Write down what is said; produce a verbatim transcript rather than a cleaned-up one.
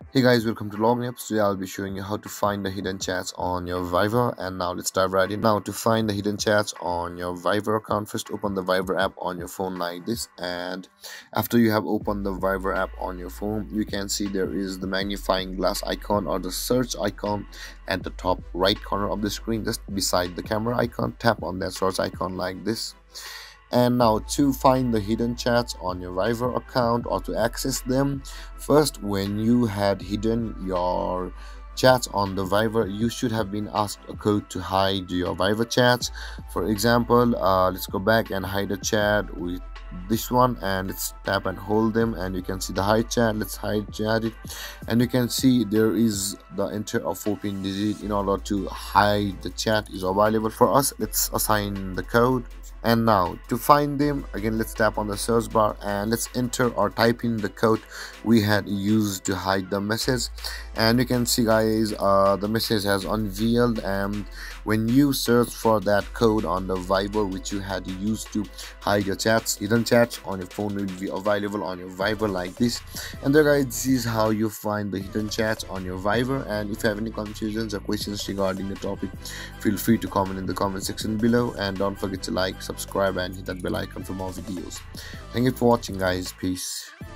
Hey guys, welcome to Login Apps. Today I'll be showing you how to find the hidden chats on your Viber. And now let's dive right in. Now to find the hidden chats on your Viber account, first open the Viber app on your phone like this. And after you have opened the Viber app on your phone, you can see there is the magnifying glass icon or the search icon at the top right corner of the screen, just beside the camera icon. Tap on that search icon like this. And now to find the hidden chats on your Viber account or to access them, first when you had hidden your chats on the Viber, you should have been asked a code to hide your Viber chats. For example, uh, let's go back and hide a chat with this one, and let's tap and hold them, and you can see the hide chat. Let's hide chat it, and you can see there is the enter of fourteen digit in order to hide the chat is available for us. Let's assign the code. And now to find them again, let's tap on the search bar and let's enter or type in the code we had used to hide the message. And you can see guys, uh, the message has unveiled, and when you search for that code on the Viber which you had used to hide your chats, hidden chats on your phone will be available on your Viber like this. And there guys, this is how you find the hidden chats on your Viber. And if you have any confusions or questions regarding the topic, feel free to comment in the comment section below, and don't forget to like, subscribe and hit that bell icon for more videos. Thank you for watching guys. Peace.